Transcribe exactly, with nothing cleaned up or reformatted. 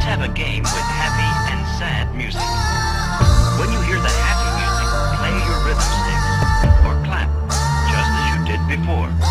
have a game with happy and sad music. When you hear the happy music, play your rhythm sticks, or clap, just as you did before.